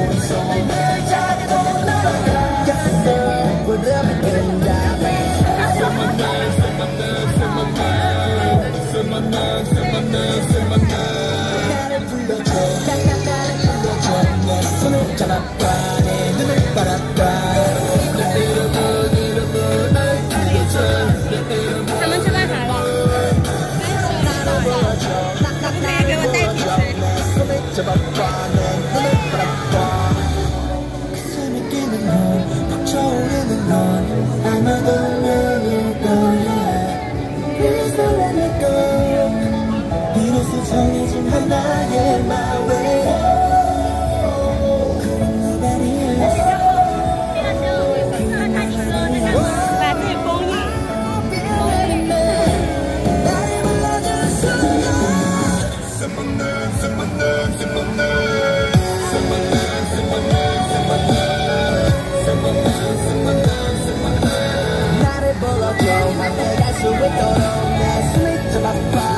손을 잡고 날아가겠어. 부르면 된다면 나를 불러줘. 나를 불러줘. 내 손을 잡아봐. 내 눈을 바라봐. 他们吃饭啥了？可以给我带瓶把自己封印。 나를 불러줘. 난 내가 수 있도록 내 손을 잡아봐.